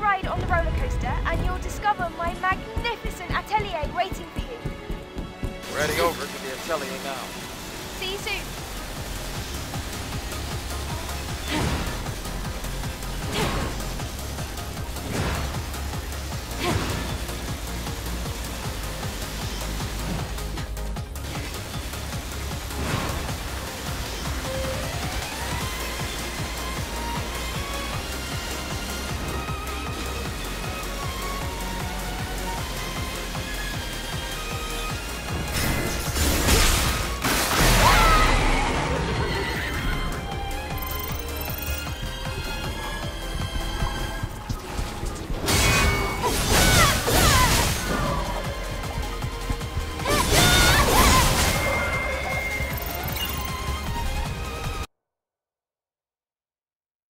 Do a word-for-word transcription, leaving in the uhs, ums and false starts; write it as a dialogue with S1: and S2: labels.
S1: ride on the roller coaster and you'll discover my magnificent atelier waiting for you.
S2: We're heading over to the atelier now.
S1: See you soon.